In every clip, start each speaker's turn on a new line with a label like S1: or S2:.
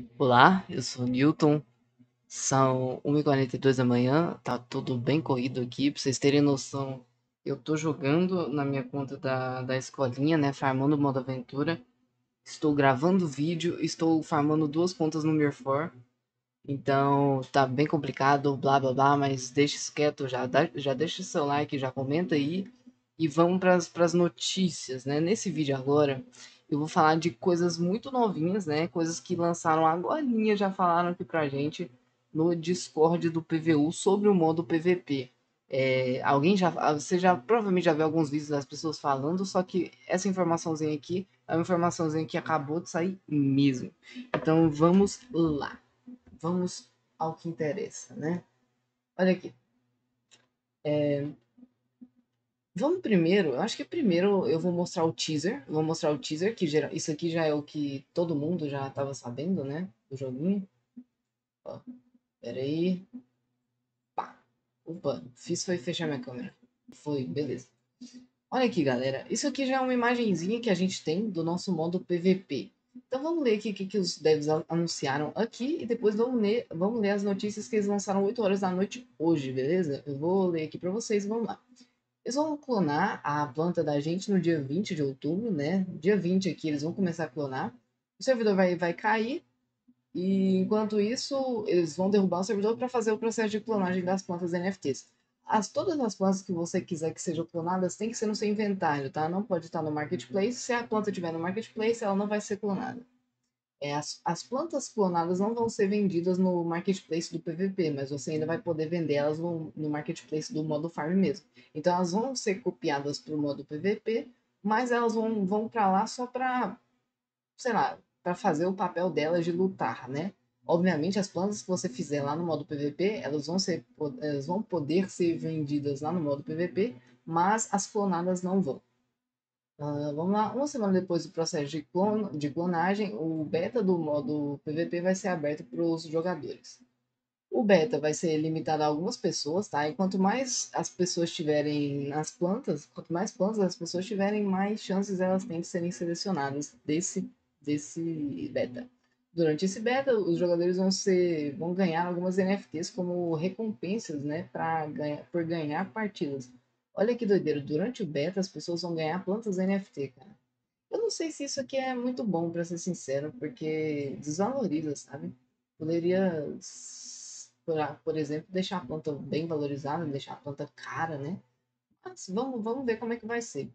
S1: Olá, eu sou o Newton. São 1h42 da manhã, tá tudo bem corrido aqui. Pra vocês terem noção, eu tô jogando na minha conta da escolinha, né? Farmando modo aventura. Estou gravando vídeo, estou farmando duas contas no Mirfor. Então tá bem complicado, blá blá blá, mas deixa isso quieto já. Já deixa o seu like, já comenta aí. E vamos para as notícias, né? Nesse vídeo agora, eu vou falar de coisas muito novinhas, né? Coisas que lançaram agorinha, já falaram aqui pra gente no Discord do PVU sobre o modo PVP. Você já provavelmente já viu alguns vídeos das pessoas falando, só que essa informaçãozinha aqui é uma informaçãozinha que acabou de sair mesmo. Então vamos lá. Vamos ao que interessa, né? Olha aqui. Vamos primeiro, eu acho que primeiro eu vou mostrar o teaser. Vou mostrar o teaser, isso aqui já é o que todo mundo já estava sabendo, né? Do joguinho. Ó, pera aí. Pá. Opa, foi fechar minha câmera. Foi, beleza. Olha aqui, galera. Isso aqui já é uma imagenzinha que a gente tem do nosso modo PVP. Então vamos ler aqui o que os devs anunciaram aqui e depois vamos ler as notícias que eles lançaram 8 horas da noite hoje, beleza? Eu vou ler aqui para vocês, vamos lá. Eles vão clonar a planta da gente no dia 20 de outubro, né? Dia 20 aqui eles vão começar a clonar. O servidor vai cair e enquanto isso eles vão derrubar o servidor para fazer o processo de clonagem das plantas NFTs. Todas as plantas que você quiser que sejam clonadas tem que ser no seu inventário, tá? Não pode estar no Marketplace. Se a planta estiver no Marketplace, ela não vai ser clonada. As plantas clonadas não vão ser vendidas no marketplace do PVP, mas você ainda vai poder vender elas no marketplace do modo farm mesmo. Então elas vão ser copiadas para o modo PVP, mas elas vão para lá só para, sei lá, para fazer o papel delas de lutar, né? Obviamente as plantas que você fizer lá no modo PVP, elas vão poder ser vendidas lá no modo PVP, mas as clonadas não vão. Vamos lá, uma semana depois do processo de clonagem, o beta do modo PVP vai ser aberto para os jogadores. O beta vai ser limitado a algumas pessoas, tá? E quanto mais as pessoas tiverem nas plantas, quanto mais plantas as pessoas tiverem, mais chances elas têm de serem selecionadas desse beta. Durante esse beta, os jogadores vão ganhar algumas NFTs como recompensas, né, por ganhar partidas. Olha que doideira, durante o beta as pessoas vão ganhar plantas NFT, cara. Eu não sei se isso aqui é muito bom, pra ser sincero, porque desvaloriza, sabe? Poderia, por exemplo, deixar a planta bem valorizada, deixar a planta cara, né? Mas vamos ver como é que vai ser.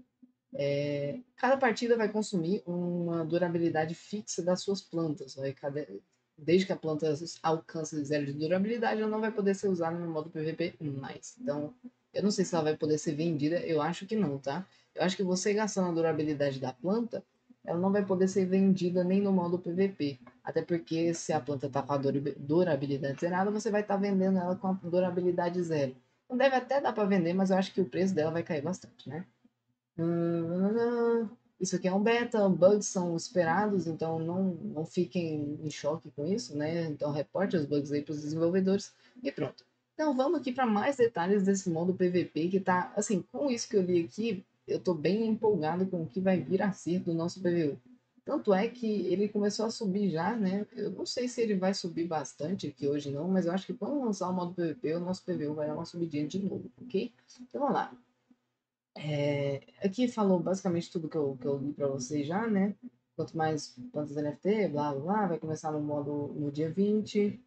S1: Cada partida vai consumir uma durabilidade fixa das suas plantas. Desde que a planta alcance zero de durabilidade, ela não vai poder ser usada no modo PVP mais. Então, eu não sei se ela vai poder ser vendida, eu acho que não, tá? Eu acho que você gastando a durabilidade da planta, ela não vai poder ser vendida nem no modo PVP. Até porque se a planta está com a durabilidade zerada, você vai estar vendendo ela com a durabilidade zero. Não deve até dar para vender, mas eu acho que o preço dela vai cair bastante, né? Isso aqui é um beta, bugs são esperados, então não fiquem em choque com isso, né? Então reporte os bugs aí para os desenvolvedores e pronto. Então vamos aqui para mais detalhes desse modo PVP que tá, assim, com isso que eu li aqui, eu tô bem empolgado com o que vai vir a ser do nosso PVU. Tanto é que ele começou a subir já, né? Eu não sei se ele vai subir bastante aqui hoje não, mas eu acho que quando lançar o modo PVP, o nosso PVU vai dar uma subidinha de novo, ok? Então vamos lá. Aqui falou basicamente tudo que eu li para vocês já, né? Quanto mais plantas NFT, blá blá blá, vai começar no modo no dia 20.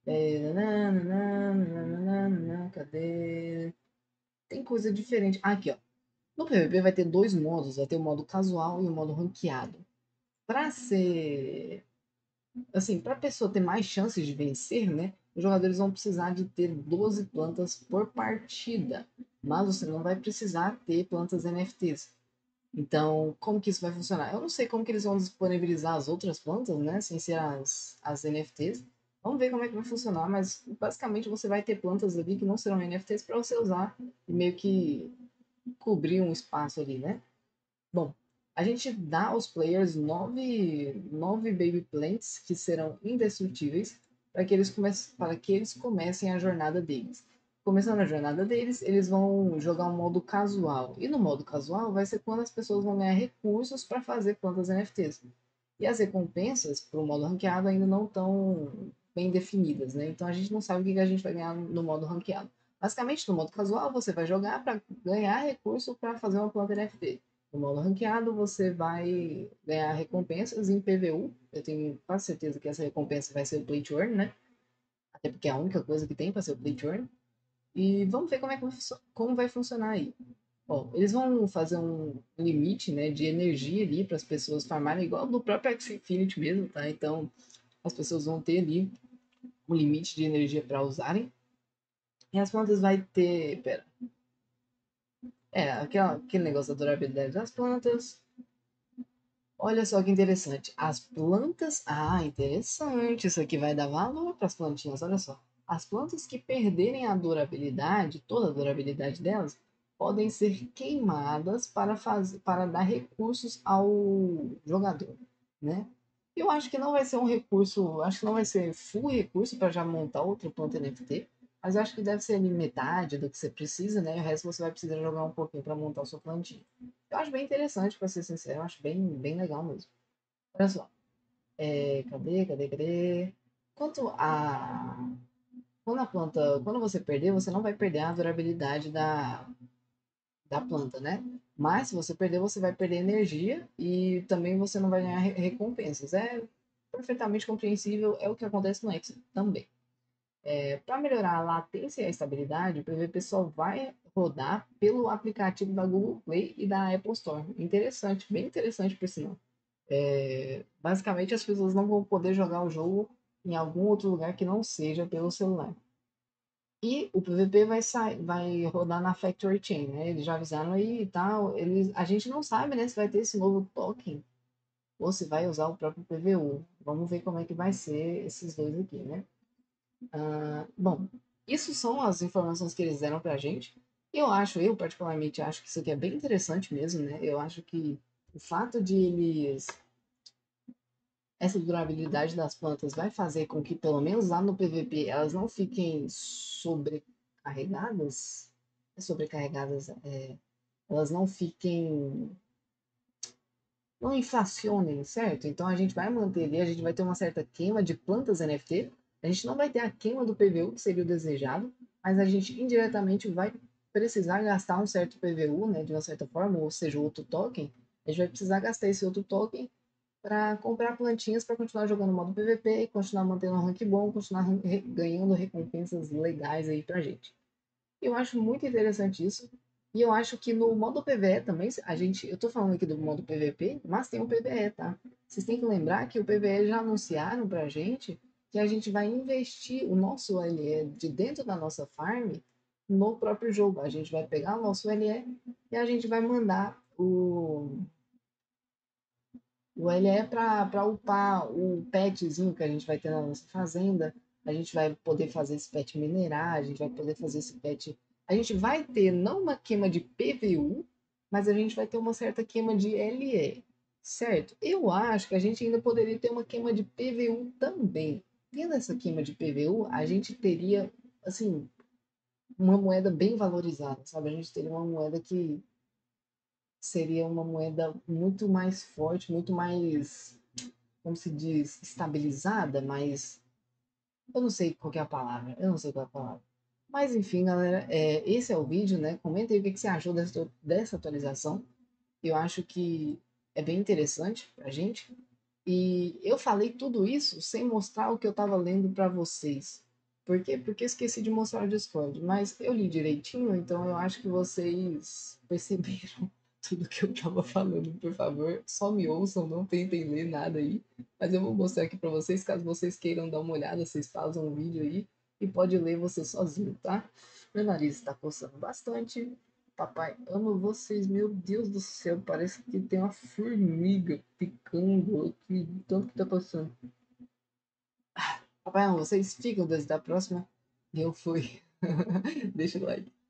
S1: Cadê? Tem coisa diferente. Aqui, ó. No PVP vai ter dois modos, vai ter o modo casual e o modo ranqueado. Para ser assim, para a pessoa ter mais chances de vencer, né? Os jogadores vão precisar de ter 12 plantas por partida, mas você não vai precisar ter plantas NFTs. Então, como que isso vai funcionar? Eu não sei como que eles vão disponibilizar as outras plantas, né? Sem ser as NFTs. Vamos ver como é que vai funcionar, mas basicamente você vai ter plantas ali que não serão NFTs para você usar e meio que cobrir um espaço ali, né? Bom, a gente dá aos players nove Baby Plants que serão indestrutíveis para que eles comecem a jornada deles. Começando a jornada deles, eles vão jogar um modo casual. E no modo casual vai ser quando as pessoas vão ganhar recursos para fazer plantas NFTs. E as recompensas para o modo ranqueado ainda não estão bem definidas, né? Então a gente não sabe o que a gente vai ganhar no modo ranqueado. Basicamente, no modo casual, você vai jogar para ganhar recurso para fazer uma planta NFT. No modo ranqueado, você vai ganhar recompensas em PVU. Eu tenho quase certeza que essa recompensa vai ser o Play to Earn, né? Até porque é a única coisa que tem para ser o Play to Earn. E vamos ver como vai funcionar aí. Bom, eles vão fazer um limite, né, de energia ali para as pessoas farmarem, igual do próprio Axie Infinity mesmo, tá? Então, as pessoas vão ter ali um limite de energia para usarem. E as plantas vai ter, pera, aquele negócio da durabilidade das plantas. Olha só que interessante. As plantas, interessante, isso aqui vai dar valor para as plantinhas, olha só. As plantas que perderem a durabilidade, toda a durabilidade delas, podem ser queimadas para dar recursos ao jogador, né? Eu acho que não vai ser um recurso, acho que não vai ser full recurso para já montar outra planta NFT, mas eu acho que deve ser ali metade do que você precisa, né? O resto você vai precisar jogar um pouquinho para montar a sua plantinha. Eu acho bem interessante, para ser sincero, eu acho bem legal mesmo. Olha só, cadê? Quanto a quando a planta, quando você perder, você não vai perder a durabilidade da planta, né? Mas se você perder, você vai perder energia e também você não vai ganhar recompensas. É perfeitamente compreensível, é o que acontece no X também. Para melhorar a latência e a estabilidade, o PVP só vai rodar pelo aplicativo da Google Play e da Apple Store. Interessante, bem interessante por sinal. Basicamente, as pessoas não vão poder jogar o jogo em algum outro lugar que não seja pelo celular. E o PVP vai rodar na Factory Chain, né? Eles já avisaram aí e tal. A gente não sabe, né, se vai ter esse novo token ou se vai usar o próprio PVU. Vamos ver como é que vai ser esses dois aqui, né? Bom, isso são as informações que eles deram pra gente. Eu particularmente acho que isso aqui é bem interessante mesmo, né? Eu acho que o fato de eles essa durabilidade das plantas vai fazer com que, pelo menos lá no PVP, elas não fiquem sobrecarregadas. Sobrecarregadas, elas não fiquem. Não inflacionem, certo? Então a gente vai manter ali, a gente vai ter uma certa queima de plantas NFT. A gente não vai ter a queima do PVU, que seria o desejado, mas a gente indiretamente vai precisar gastar um certo PVU, né, de uma certa forma, ou seja, outro token. A gente vai precisar gastar esse outro token para comprar plantinhas para continuar jogando modo PVP e continuar mantendo um rank bom, continuar ganhando recompensas legais aí pra gente. Eu acho muito interessante isso. E eu acho que no modo PvE também, eu tô falando aqui do modo PVP, mas tem o PvE, tá? Vocês têm que lembrar que o PvE já anunciaram pra gente que a gente vai investir o nosso LE de dentro da nossa farm no próprio jogo. A gente vai pegar o nosso LE e a gente vai mandar o L é para upar o petzinho que a gente vai ter na nossa fazenda. A gente vai poder fazer esse pet minerar, a gente vai poder fazer esse pet. A gente vai ter não uma queima de PVU, mas a gente vai ter uma certa queima de LE, certo? Eu acho que a gente ainda poderia ter uma queima de PVU também. Tendo essa queima de PVU, a gente teria, assim, uma moeda bem valorizada, sabe? A gente teria uma moeda que seria uma moeda muito mais forte, muito mais, como se diz, estabilizada, mas eu não sei qual é a palavra, eu não sei qual é a palavra. Mas enfim, galera, esse é o vídeo, né? Comenta aí o que que você achou dessa atualização. Eu acho que é bem interessante pra gente. E eu falei tudo isso sem mostrar o que eu estava lendo para vocês. Por quê? Porque esqueci de mostrar o Discord. Mas eu li direitinho, então eu acho que vocês perceberam tudo que eu estava falando. Por favor, só me ouçam, não tentem ler nada aí. Mas eu vou mostrar aqui para vocês, caso vocês queiram dar uma olhada, vocês pausam o vídeo aí e pode ler você sozinho, tá? Meu nariz está coçando bastante. Papai, amo vocês, meu Deus do céu, parece que tem uma formiga picando aqui, tanto que tá passando. Papai, amo vocês, ficam desde a próxima. E eu fui. Deixa o like.